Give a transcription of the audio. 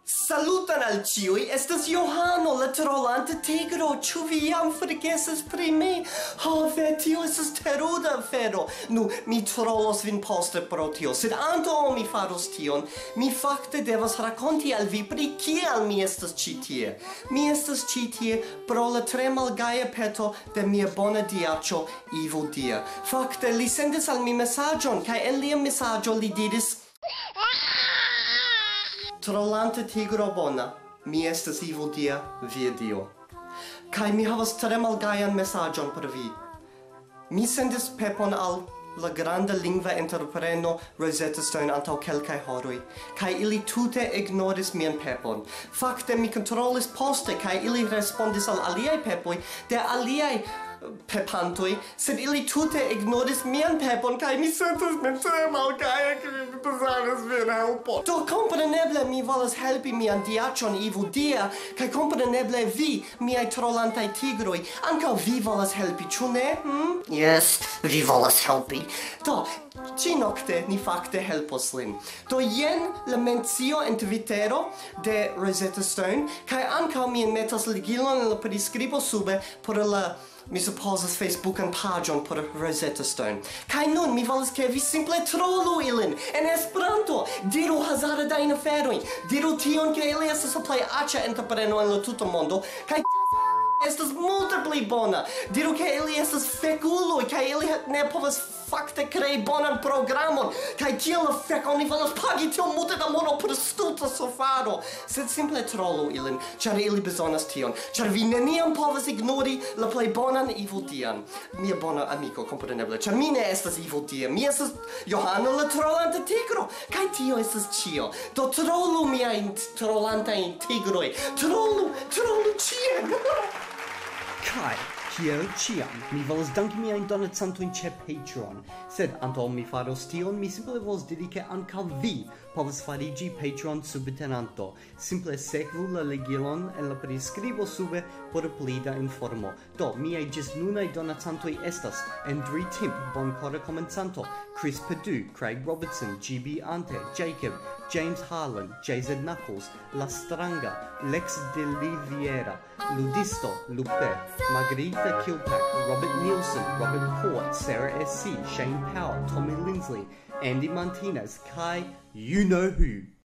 Saluton al ciui, estas Johano, la trolanta tigro, ĉu vi jam forgesas pri mi? Ve, tio estas teruda afero. Nu, mi trollos vin poste pro tio, sed antaŭ mi faros tion, mi fakte devas rakonti al vi pri kial mi estas ĉi tie. Mi estas ĉi tie pro la tre malgaja peto de mia bona diaĉo Eaburns. Fakte, li sendis al mi mesaĝon, kaj en lia mesaĝo li diris: Trolanta tigro bona, mi estas Eaburns, via dio. Kai mi havas tre malgajan mesaĝon por vi. Mi sendis pepon al la granda lingva entrepreno Rosetta Stone antaŭ kelkaj horoj, kaj ili tute ignoris mian pepon. Fakte mi kontrolis poste, kaj ili respondis al aliaj pepoj de aliaj pepantoj, sed ili tute ignoris mian pepon, kaj mi sentas min tre malgaja, ke mi bezonas vian helpon. Do kompreneble mi volas helpi mian diaĉon Eaburns, kaj kompreneble vi, miaj trolantaj tigroj, ankaŭ vi volas helpi, ĉu ne? Yes, vi volas helpi. Do, ĉi-nokte ni fakte helpos lin. Do jen la mencio en Twittero de Rosetta Stone, kaj ankaŭ mi enmetas ligilon en la priskribo sube por la mi supposas Facebookan paĝon por Rosetta Stone. Kaj nun mi volas ke vi simple trolu ilin en Esperanto. Diru hazardajn aferojn. Diru tion ke ili estas la plej aĉa entrepreno en la tuta mondo. Kaj estas multe pli bona. Diru ke ili estas fekuloj kaj ili ne povas fakte krei bonan programon. Kaj kiel la fek oni volas pagi tiom multe da mono por stulta sofaro. Sed simple trolu ilin, ĉar ili bezonas tion. Ĉar vi neniam povas ignori la plej bonan Eaburns. Mia bona amiko, kompreneble. Ĉar mi ne estas Eaburns. Mi estas Johano la trolanta tigro. Kaj tio estas ĉio. Do trolu miajn trolantajn tigroj. Trolu ĉien. Kai, kiel ciam, mi volas danki miajn donacantojn ĉe Patreon, sed antaŭ mi faros tion, mi simple volas diri ke ankaŭ vi povas fariĝi Patreon subtenanto. Simple sekvu la ligilon en la priskribo sube por pli da informo. Do, miaj ĝisnunaj donacantoj estas Adri, Timp, Bonkora, Komencanto, Perdue, Craig Robertson, G.B.Ante, Jacob, James Harland, jzknuckles, LaStranga, Lex de Liviera, Ludisto, Lupe, Margarita Kilpack, Robert Nielsen, Robert Port, Sarah S.C., Shane Power, Tommy Lindsley, Andy Martinez, Kai, you know who.